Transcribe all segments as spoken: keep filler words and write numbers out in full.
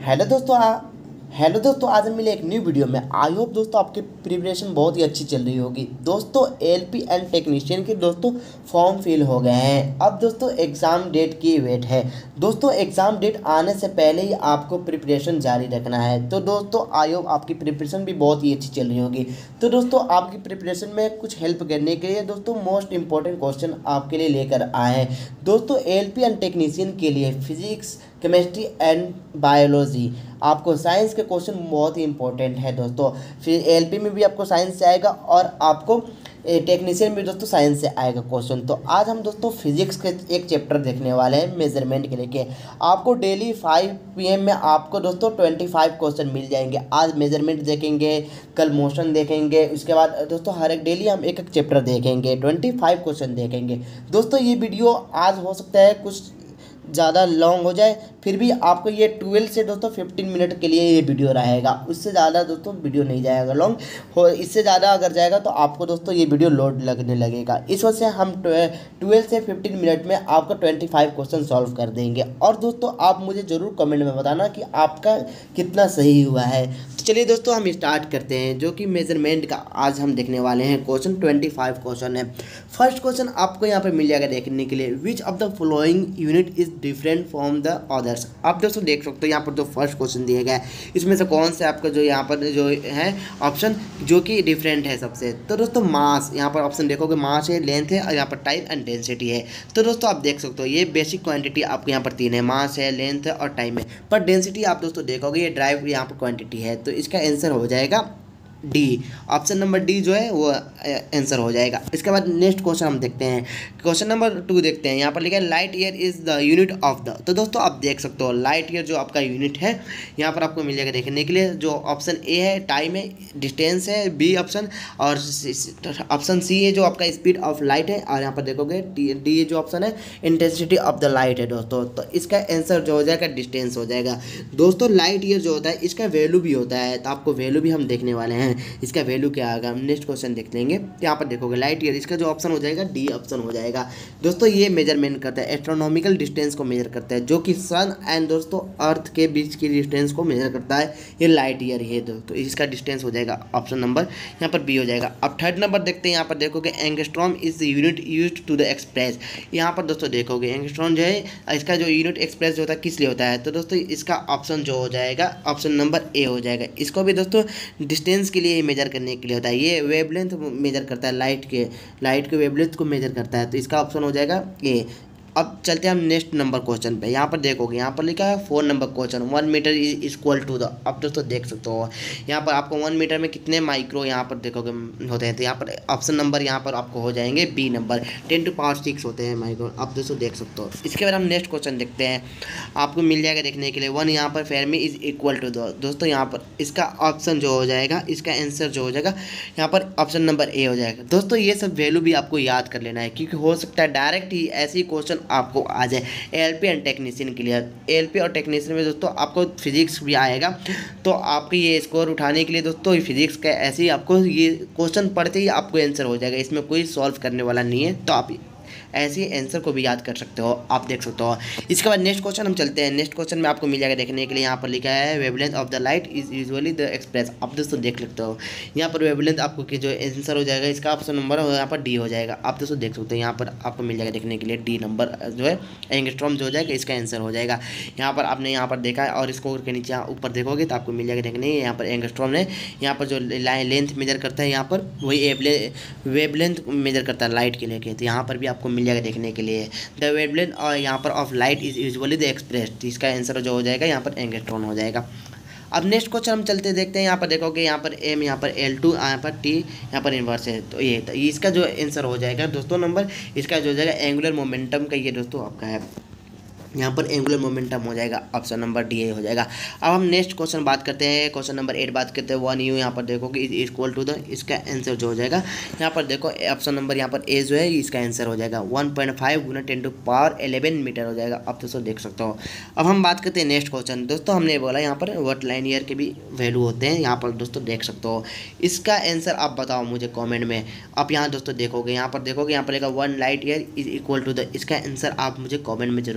Hello दोस्तों आ hello दोस्तों आज हम मिले एक न्यू वीडियो में। आई होप दोस्तों आपकी प्रिपरेशन बहुत ही अच्छी चल रही होगी। दोस्तों एलपी एंड टेक्नीशियन के दोस्तों फॉर्म फिल हो गए हैं। अब दोस्तों एग्ज़ाम डेट की वेट है। दोस्तों एग्ज़ाम डेट आने से पहले ही आपको प्रिपरेशन जारी रखना है। तो दोस्तों आई होप आपकी प्रिपरेशन भी बहुत ही अच्छी चल रही होगी। तो दोस्तों आपकी प्रिपरेशन में कुछ हेल्प करने के लिए दोस्तों मोस्ट इंपॉर्टेंट क्वेश्चन आपके लिए लेकर आए हैं। दोस्तों एलपी एंड टेक्नीशियन के लिए फिजिक्स, केमिस्ट्री एंड बायोलॉजी, आपको साइंस के क्वेश्चन बहुत ही इंपॉर्टेंट है दोस्तों। फिर एलपी में भी आपको साइंस से आएगा और आपको टेक्नीशियन में दोस्तों साइंस से आएगा क्वेश्चन। तो आज हम दोस्तों फिजिक्स के एक चैप्टर देखने वाले हैं मेजरमेंट के लेके। आपको डेली फाइव पी एम में आपको दोस्तों ट्वेंटी फाइव क्वेश्चन मिल जाएंगे। आज मेजरमेंट देखेंगे, कल मोशन देखेंगे, उसके बाद दोस्तों हर एक डेली हम एक एक चैप्टर देखेंगे, ट्वेंटी फाइव क्वेश्चन देखेंगे। दोस्तों ये वीडियो आज हो सकता है कुछ ज़्यादा लॉन्ग हो जाए, फिर भी आपको ये ट्वेल्व से दोस्तों फिफ्टीन मिनट के लिए ये वीडियो रहेगा। उससे ज़्यादा दोस्तों वीडियो नहीं जाएगा लॉन्ग हो। इससे ज़्यादा अगर जाएगा तो आपको दोस्तों ये वीडियो लोड लगने लगेगा। इस वजह से हम ट्वेल्व से फिफ्टीन मिनट में आपको ट्वेंटी फाइव क्वेश्चन सॉल्व कर देंगे। और दोस्तों आप मुझे ज़रूर कमेंट में बताना कि आपका कितना सही हुआ है। तो चलिए दोस्तों हम स्टार्ट करते हैं, जो कि मेजरमेंट का आज हम देखने वाले हैं। क्वेश्चन ट्वेंटी फाइव क्वेश्चन है। फर्स्ट क्वेश्चन आपको यहाँ पर मिल जाएगा देखने के लिए, which of the following unit is different from the others. आप दोस्तों देख सकते हो यहाँ पर जो फर्स्ट क्वेश्चन दिया गया है, इसमें से कौन से आपका जो यहाँ पर जो है ऑप्शन जो कि डिफरेंट है सबसे। तो दोस्तों मास, यहाँ पर ऑप्शन देखोगे मास है, लेंथ है और यहाँ पर टाइम एंड डेंसिटी है। तो दोस्तों आप देख सकते हो ये बेसिक क्वांटिटी आपको यहाँ पर तीन है, मास है, लेंथ है और टाइम है। पर डेंसिटी आप दोस्तों देखोगे ये ड्राइव यहाँ पर क्वान्टिटी है। तो इसका आंसर हो जाएगा डी, ऑप्शन नंबर डी जो है वो आंसर हो जाएगा। इसके बाद नेक्स्ट क्वेश्चन हम देखते हैं, क्वेश्चन नंबर टू देखते हैं। यहाँ पर लिखा है light year is the unit of the. तो दोस्तों आप देख सकते हो लाइट ईयर जो आपका यूनिट है यहाँ पर आपको मिल जाएगा देखने के लिए। जो ऑप्शन ए है टाइम है, डिस्टेंस है बी ऑप्शन, और ऑप्शन सी है जो आपका स्पीड ऑफ लाइट है, और यहाँ पर देखोगे डी जो ऑप्शन है इंटेंसिटी ऑफ द लाइट है दोस्तों। तो इसका आंसर जो हो जाएगा डिस्टेंस हो जाएगा। दोस्तों लाइट ईयर जो होता है इसका वैल्यू भी होता है, तो आपको वैल्यू भी हम देखने वाले हैं। इसका वैल्यू क्या आएगा हम नेक्स्ट क्वेश्चन देख लेंगे। यहाँ पर देखोगे लाइट ईयर, इसका जो ऑप्शन हो जाएगा डी ऑप्शन हो जाएगा। दोस्तों ये मेजरमेंट करता है, एस्ट्रोनॉमिकल डिस्टेंस को मेजर करता है, जो कि सन एंड दोस्तों अर्थ के बीच की डिस्टेंस को मेजर करता है। ये लाइट ईयर है दोस्तों, इसका डिस्टेंस हो जाएगा ऑप्शन नंबर यहाँ पर बी हो जाएगा। अब थर्ड नंबर देखते हैं। यहाँ पर देखोगे angstrom is the unit used to the express. यहाँ पर दोस्तों देखोगे एंगस्ट्रॉम जो है इसका जो यूनिट एक्सप्रेस जो होता है किस लिए होता है। तो दोस्तों इसका ऑप्शन जो हो जाएगा ऑप्शन नंबर ए हो जाएगा। इसको भी दोस्तों डिस्टेंस के लिए मेजर करने के लिए होता है। ये वेवलेंथ मेजर करता है, लाइट के लाइट के वेवलेंथ को मेजर करता है। तो इसका ऑप्शन हो जाएगा ए। अब चलते हैं हम नेक्स्ट नंबर क्वेश्चन पे। यहाँ पर देखोगे यहाँ पर लिखा है four number question, one metre is equal to the. अब दोस्तों देख सकते हो यहाँ पर आपको वन मीटर में कितने माइक्रो यहाँ पर देखोगे होते हैं। तो यहाँ पर ऑप्शन नंबर यहाँ पर आपको हो जाएंगे B number, ten to power six होते हैं माइक्रो। अब दोस्तों देख सकते हो। इसके बाद हम नेक्स्ट क्वेश्चन देखते हैं, आपको मिल जाएगा देखने के लिए वन यहाँ पर fermi is equal to the. दोस्तों यहाँ पर इसका ऑप्शन जो हो जाएगा, इसका आंसर जो हो जाएगा यहाँ पर ऑप्शन नंबर ए हो जाएगा। दोस्तों ये सब वैल्यू भी आपको याद कर लेना है, क्योंकि हो सकता है डायरेक्ट ही ऐसे ही क्वेश्चन आपको आ जाए एलपी एंड टेक्नीशियन के लिए। एलपी और टेक्नीशियन में दोस्तों आपको फिजिक्स भी आएगा, तो आपके ये स्कोर उठाने के लिए दोस्तों फिजिक्स का ऐसे ही आपको ये क्वेश्चन पढ़ते ही आपको आंसर हो जाएगा, इसमें कोई सॉल्व करने वाला नहीं है। तो आप ऐसे आंसर को भी याद कर सकते हो, आप देख सकते हो। इसके बाद नेक्स्ट क्वेश्चन हम चलते हैं। नेक्स्ट क्वेश्चन में आपको मिल जाएगा देखने के लिए, यहाँ पर लिखा है wavelength of the light is usually the express. आप दोस्तों देख सकते हो यहाँ पर वेवलेंथ आपको कि जो आंसर हो जाएगा इसका ऑप्शन नंबर यहाँ पर डी हो जाएगा। आप दोस्तों देख सकते हो यहाँ पर आपको मिल जाएगा देखने के लिए डी नंबर जो है एंगस्ट्रॉम जो हो जाएगा इसका आंसर हो जाएगा। यहाँ पर आपने यहाँ पर देखा है और इसको के नीचे यहाँ ऊपर देखोगे तो आपको मिल जाएगा देखने यहाँ पर एंगस्ट्रॉम ने यहाँ पर जो लेंथ मेजर करता है यहाँ पर वही वेवलेंथ मेजर करता है लाइट के लेके। तो यहाँ पर भी आपको मिल जाएगा देखने के लिए द वेवलेंथ और यहाँ पर of light is usually the express. इसका आंसर जो हो जाएगा यहाँ पर एंगस्ट्रॉम हो जाएगा। अब नेक्स्ट क्वेश्चन हम चलते देखते हैं। यहाँ पर देखोगे यहाँ पर एम, यहाँ पर एल टू, यहाँ पर टी, यहाँ पर इन्वर्स है। तो ये तो इसका जो आंसर हो जाएगा दोस्तों नंबर, इसका जो हो जाएगा एंगुलर मोमेंटम का ये दोस्तों आपका है, यहाँ पर एंगुलर मोमेंटम हो जाएगा ऑप्शन नंबर डी हो जाएगा। अब हम नेक्स्ट क्वेश्चन बात करते हैं, क्वेश्चन नंबर एट बात करते हैं। वन यू यहाँ पर देखोगे इज इक्वल टू द, इसका आंसर जो हो जाएगा यहाँ पर देखो ऑप्शन नंबर यहाँ पर ए जो है इसका आंसर हो जाएगा वन पॉइंट फाइव गुना ten to power eleven metre हो जाएगा। अब दोस्तों देख सकते हो। अब हम बात करते हैं नेक्स्ट क्वेश्चन। दोस्तों हमने बोला यहाँ पर व्हाट लाइन ईयर के भी वैल्यू होते हैं, यहाँ पर दोस्तों देख सकते हो। इसका आंसर आप बताओ मुझे कॉमेंट में। आप यहाँ दोस्तों देखोगे यहाँ पर देखोगे यहाँ पर one light year is equal to the, इसका आंसर आप मुझे कॉमेंट में जरूर बताना।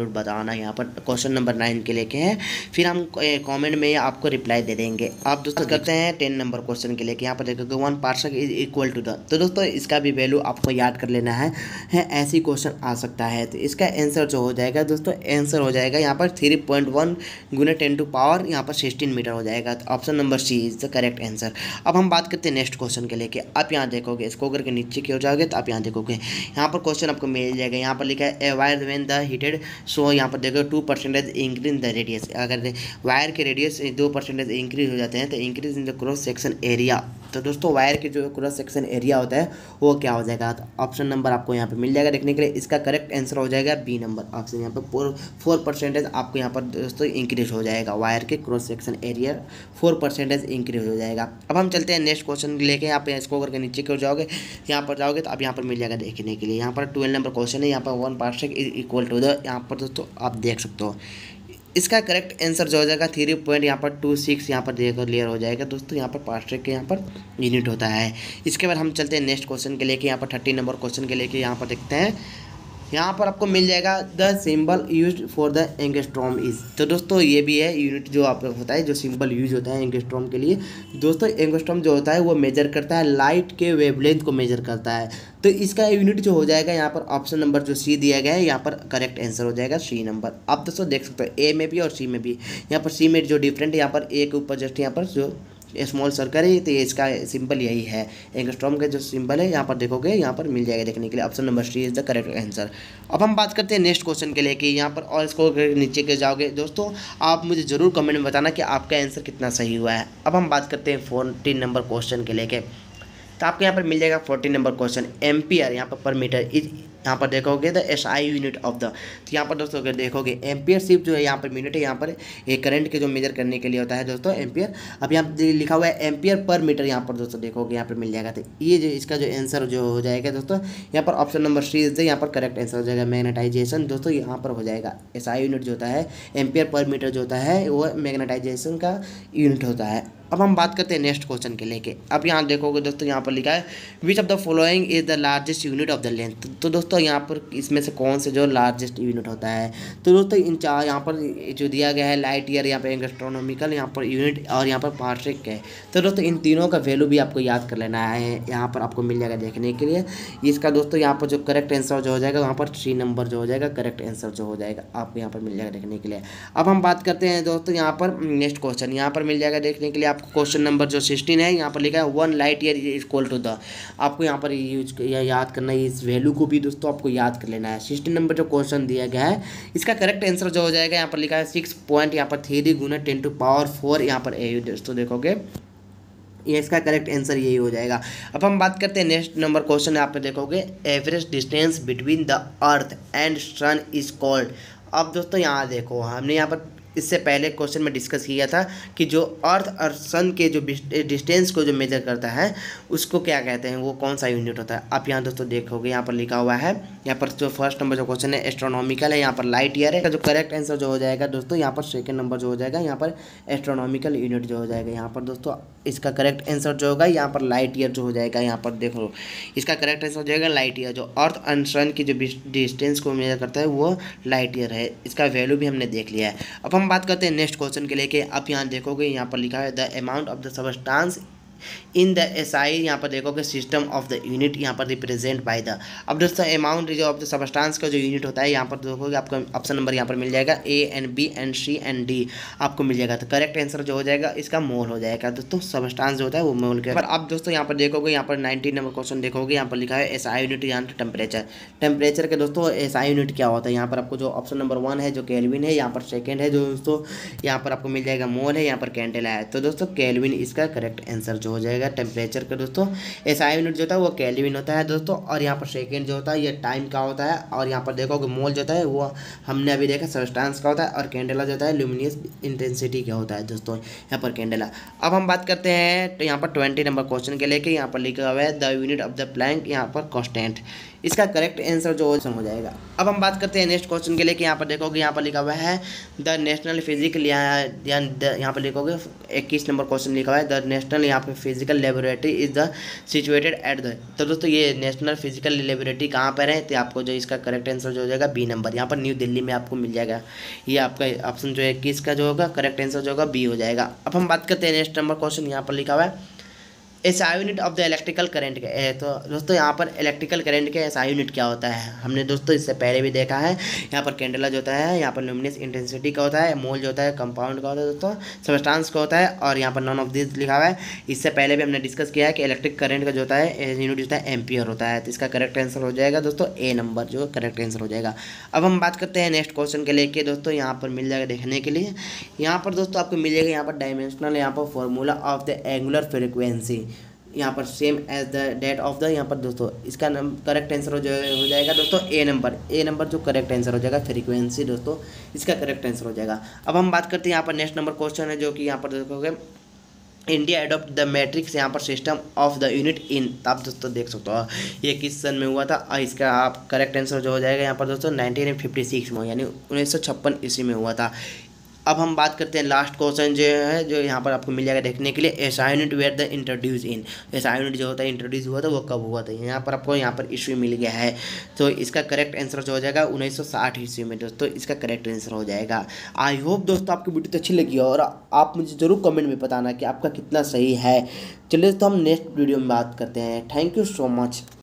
बताना। यहाँ पर क्वेश्चन नंबर नाइन के लेके है, फिर हम कमेंट में आपको रिप्लाई दे देंगे। आप दोस्तों करते हैं टेन नंबर क्वेश्चन के लेके। यहाँ पर देखोगे one parsec is equal to the, तो दोस्तों इसका भी वैल्यू आपको याद कर लेना है, है ऐसी क्वेश्चन आ सकता है। तो इसका आंसर जो हो जाएगा दोस्तों, आंसर हो जाएगा यहाँ पर थ्री पॉइंट वन गुना टेन टू पावर यहाँ पर सिक्सटीन मीटर हो जाएगा। तो option number C is the correct answer. अब हम बात करते हैं नेक्स्ट क्वेश्चन के लेके। आप यहाँ देखोगे, इसको करके नीचे की हो जाओगे तो आप यहाँ देखोगे, यहाँ पर क्वेश्चन आपको मिल जाएगा। यहाँ पर लिखा है a wire when the heated, so यहाँ पर देखो two percentage increase in the radius. अगर वायर के रेडियस दो परसेंटेज इंक्रीज हो जाते हैं तो increase in the cross section area. तो दोस्तों वायर के जो क्रॉस सेक्शन एरिया होता है वो क्या हो जाएगा। तो ऑप्शन नंबर आपको यहाँ पे मिल जाएगा देखने के लिए। इसका करेक्ट आंसर हो जाएगा बी नंबर ऑप्शन। यहाँ पे फोर फोर परसेंटेज आपको यहाँ पर दोस्तों इंक्रीज हो जाएगा, वायर के cross section area four percentage increase हो जाएगा। अब हम चलते हैं नेक्स्ट क्वेश्चन लेके। यहाँ पे इसको करके नीचे की जाओगे, यहाँ पर जाओगे तो आप यहाँ पर मिल जाएगा देखने के लिए। यहाँ पर ट्वेल्व नंबर क्वेश्चन है। यहाँ पर one parsec is equal to the, यहाँ पर दोस्तों आप देख सकते हो इसका करेक्ट आंसर जो हो जाएगा थ्री पॉइंट यहाँ पर टू सिक्स यहाँ पर देखो क्लियर हो जाएगा दोस्तों। यहाँ पर पार्सक के यहाँ पर यूनिट होता है। इसके बाद हम चलते हैं नेक्स्ट क्वेश्चन के लेके। यहाँ पर थर्टी नंबर क्वेश्चन के लेके यहाँ पर देखते हैं, यहाँ पर आपको मिल जाएगा the symbol used for the angstrom is. तो दोस्तों ये भी है यूनिट जो आप होता है, जो सिंबल यूज होता है एंगस्ट्रॉम के लिए। दोस्तों एंगस्ट्रॉम जो होता है वो मेजर करता है लाइट के वेवलेंथ को मेजर करता है। तो इसका यूनिट जो हो जाएगा यहाँ पर ऑप्शन नंबर जो सी दिया गया है, यहाँ पर करेक्ट आंसर हो जाएगा सी नंबर। आप दोस्तों देख सकते हो ए में भी और सी में भी। यहाँ पर सी में जो डिफरेंट है, यहाँ पर ए के ऊपर जस्ट यहाँ पर जो स्मॉल सर्कल है, तो इसका सिंबल यही है। एंगस्ट्रॉम का जो सिंबल है यहाँ पर देखोगे, यहाँ पर मिल जाएगा देखने के लिए। Option number C is the correct answer. अब हम बात करते हैं नेक्स्ट क्वेश्चन के लेके। यहाँ पर और इसको नीचे के जाओगे दोस्तों, आप मुझे ज़रूर कमेंट में बताना कि आपका आंसर कितना सही हुआ है। अब हम बात करते हैं फोर्टीन नंबर क्वेश्चन के लेके। तो आपको यहाँ पर मिल जाएगा फोर्टीन नंबर क्वेश्चन, एम्पियर यहाँ पर पर मीटर इज, यहाँ पर देखोगे the S I unit of the. तो यहाँ पर दोस्तों अगर देखोगे एम्पियर सिर्फ जो है यहाँ पर मिनट है, यहाँ पर एक करंट के जो मेजर करने के लिए होता है दोस्तों एम्पियर। अब यहाँ पर लिखा हुआ है एम्पियर पर मीटर, यहाँ पर दोस्तों देखोगे यहाँ पर मिल जाएगा। तो ये जो इसका जो आंसर जो हो जाएगा दोस्तों, यहाँ पर ऑप्शन नंबर सी इज यहाँ पर करेक्ट आंसर हो जाएगा। मैग्नेटाइजेशन दोस्तों यहाँ पर हो जाएगा, एस आई यूनिट जो होता है एम्पियर पर मीटर जो होता है वो मैग्नेटाइजेशन का यूनिट होता है। अब हम बात करते हैं नेक्स्ट क्वेश्चन के लेके। अब यहाँ देखोगे दोस्तों, यहाँ पर लिखा है which of the following is the largest unit of the length. तो दोस्तों यहाँ पर इसमें से कौन से जो लार्जेस्ट यूनिट होता है। तो दोस्तों इन चार यहाँ पर जो दिया गया है लाइट ईयर, यहाँ पर एंगस्ट्रोनॉमिकल, यहाँ पर यूनिट और यहाँ पर पार्सेक है। तो दोस्तों इन तीनों का वैल्यू भी आपको याद कर लेना है, यहाँ पर आपको मिल जाएगा देखने के लिए। इसका दोस्तों यहाँ पर जो करेक्ट आंसर जो हो जाएगा, वहाँ पर सी नंबर जो हो जाएगा करेक्ट आंसर जो हो जाएगा आपको यहाँ पर मिल जाएगा देखने के लिए। अब हम बात करते हैं दोस्तों यहाँ पर नेक्स्ट क्वेश्चन, यहाँ पर मिल जाएगा देखने के लिए आपको क्वेश्चन नंबर जो सिक्सटीन है। यहाँ पर लिखा है one light year is equal to the. आपको यहाँ पर यूज याद करना है, इस वैल्यू को भी दोस्तों आपको याद कर लेना है। सिक्सटीन नंबर जो क्वेश्चन दिया गया है, इसका करेक्ट आंसर जो हो जाएगा, यहाँ पर लिखा है सिक्स पॉइंट यहाँ पर थ्री गुना टेन टू पावर फोर यहाँ पर ए। दोस्तों देखोगे ये इसका करेक्ट आंसर यही हो जाएगा। अब हम बात करते हैं नेक्स्ट नंबर क्वेश्चन। यहाँ पे देखोगे average distance between the earth and sun is called. अब दोस्तों यहाँ देखो, हमने यहाँ पर इससे पहले क्वेश्चन में डिस्कस किया था कि जो अर्थ और सन के जो डिस्टेंस को जो मेजर करता है उसको क्या कहते हैं, वो कौन सा यूनिट होता है। आप यहाँ दोस्तों देखोगे यहाँ पर लिखा हुआ है, यहाँ पर जो फर्स्ट नंबर जो क्वेश्चन है एस्ट्रोनॉमिकल है, यहाँ पर लाइट ईयर है। जो करेक्ट आंसर जो हो जाएगा दोस्तों, यहाँ पर सेकंड नंबर जो हो जाएगा, यहाँ पर एस्ट्रोनॉमिकल यूनिट जो हो जाएगा। यहाँ पर दोस्तों इसका करेक्ट आंसर जो होगा, यहाँ पर लाइट ईयर जो हो जाएगा। यहाँ पर देखो इसका करेक्ट आंसर हो जाएगा लाइट ईयर। जो अर्थ एंड सन की जो डिस्टेंस को मेजर करता है वो लाइट ईयर है। इसका वैल्यू भी हमने देख लिया है। अब हम बात करते हैं नेक्स्ट क्वेश्चन के लेके। आप यहाँ देखोगे यहाँ पर लिखा है the amount of the substance in the SI, यहाँ पर देखोगे सिस्टम ऑफ द यूनिट यहाँ पर रिप्रेजेंट बाय द। अब दोस्तों अमाउंट जो ऑफ द सबस्टांस का जो यूनिट होता है, यहाँ पर देखोगे आपको ऑप्शन नंबर यहाँ पर मिल जाएगा A and B and C and D आपको मिल जाएगा। तो करेक्ट आंसर जो हो जाएगा इसका मोल हो जाएगा दोस्तों। सबस्टांस जो होता है वो मोल के। पर अब दोस्तों यहाँ पर देखोगे, यहाँ पर नाइनटीन नंबर क्वेश्चन देखोगे, यहाँ पर लिखा है एसआई यूनिट यहाँ पर टेम्परेचर। टेम्परेचर के दोस्तों एसआई यूनिट क्या होता है, यहाँ पर आपको जो ऑप्शन नंबर वन है जो केल्विन है, यहाँ पर सेकेंड है जो दोस्तों यहाँ पर आपको मिल जाएगा मोल है, यहाँ पर कैंडेला है। तो दोस्तों केल्विन इसका करेक्ट आंसर जो हो जाएगा। टेम्परेचर का दोस्तों एसआई यूनिट जो होता है वो केल्विन होता है दोस्तों। और यहाँ पर सेकेंड जो होता है ये टाइम का होता है। और यहाँ पर देखोगे मोल जो होता है वो हमने अभी देखा सबस्टांस का होता है। और कैंडेला जो होता है ल्यूमिनियस इंटेंसिटी का होता है दोस्तों यहाँ पर कैंडेला। अब हम बात करते हैं तो यहाँ पर ट्वेंटी नंबर क्वेश्चन के लेके। यहाँ पर लिखा हुआ है the unit of the Planck यहाँ पर कांस्टेंट। इसका करेक्ट आंसर जो हो जाएगा। अब हम बात करते हैं नेक्स्ट क्वेश्चन के लेके। यहाँ पर देखोगे यहाँ पर लिखा हुआ है द नेशनल फिजिकल, यहाँ पर लिखोगे इक्कीस नंबर क्वेश्चन लिखा हुआ है द नेशनल यहाँ पर physical laboratory is the situated at the, तो दोस्तों ये नेशनल फिजिकल लेबोरेटरी कहाँ पर है, तो आपको जो इसका करेक्ट आंसर जो हो जाएगा बी नंबर, यहाँ पर न्यू दिल्ली में आपको मिल जाएगा। ये आपका ऑप्शन जो है किसका जो होगा करेक्ट आंसर जो होगा बी हो जाएगा। अब हम बात करते हैं नेक्स्ट नंबर क्वेश्चन, यहाँ पर लिखा हुआ है SI unit of the electrical current का है। तो दोस्तों यहाँ पर इलेक्ट्रिकल करंट के एसआई यूनिट क्या होता है, हमने दोस्तों इससे पहले भी देखा है। यहाँ पर कैंडेला जो होता है, यहाँ पर ल्यूमिनस इंटेंसिटी का होता है, मोल जो होता है कंपाउंड का होता है दोस्तों, सब्सटेंस का होता है, और यहाँ पर नॉन ऑफ दिस लिखा हुआ है। इससे पहले भी हमने डिस्कस किया है कि इलेक्ट्रिक करंट का जो होता है यूनिट होता है एम्पियर होता है। तो इसका करेक्ट आंसर हो जाएगा दोस्तों ए नंबर जो करेक्ट आंसर हो जाएगा। अब हम बात करते हैं नेक्स्ट क्वेश्चन के लेके दोस्तों, यहाँ पर मिल जाएगा देखने के लिए। यहाँ पर दोस्तों आपको मिल जाएगा यहाँ पर डायमेंशनल, यहाँ पर formula of the angular frequency, यहाँ पर same as the that of the, यहाँ पर दोस्तों इसका करेक्ट आंसर हो जाए हो जाएगा दोस्तों ए नंबर, ए नंबर जो करेक्ट आंसर हो जाएगा फ्रीक्वेंसी दोस्तों इसका करेक्ट आंसर हो जाएगा। अब हम बात करते हैं यहाँ पर नेक्स्ट नंबर क्वेश्चन है जो कि यहाँ पर देखोगे इंडिया एडॉप्ट द मैट्रिक्स यहाँ पर system of the unit in, आप दोस्तों देख सकते हो ये किस सन में हुआ था, और इसका आप करेक्ट आंसर जो हो जाएगा यहाँ पर दोस्तों नाइनटीन फिफ्टी सिक्स में, यानी उन्नीस सौ छप्पन ईस्वी में हुआ था। अब हम बात करते हैं लास्ट क्वेश्चन जो है जो यहाँ पर आपको मिल जाएगा देखने के लिए, SI unit where the introduce in, SI unit जो होता है इंट्रोड्यूस हुआ था वो कब हुआ था, यहाँ पर आपको यहाँ पर इश्यू मिल गया है। तो इसका करेक्ट आंसर जो हो जाएगा उन्नीस सौ साठ ईस्वी में दोस्तों इसका करेक्ट आंसर हो जाएगा। आई होप दोस्तों आपकी वीडियो तो अच्छी लगी और आप मुझे ज़रूर कमेंट में बताना कि आपका कितना सही है। चलिए दोस्तों हम नेक्स्ट वीडियो में बात करते हैं। Thank you so much.